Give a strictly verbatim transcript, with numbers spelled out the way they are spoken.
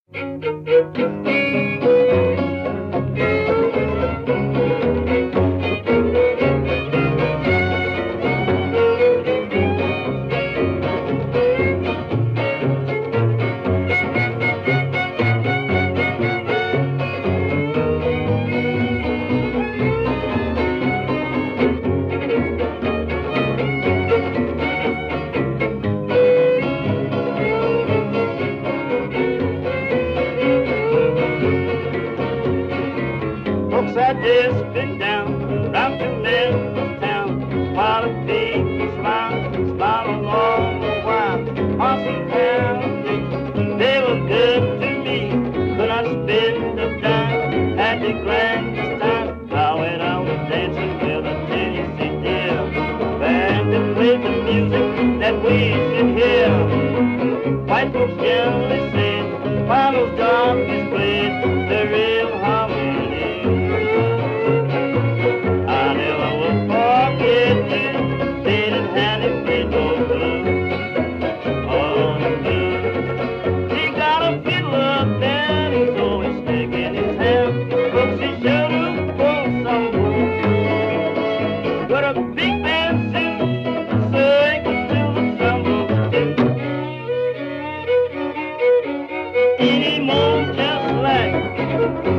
Folks had just been down, round to Memphis town, while the people smile, smile along the while. Awesome town, they were good to me. Could I spend a dime, had the grandest time. I went out dancing with a Tennessee dear, band that played the music that we should hear. White folks generally said, while those donkeys played the real harmony. Anymore, just like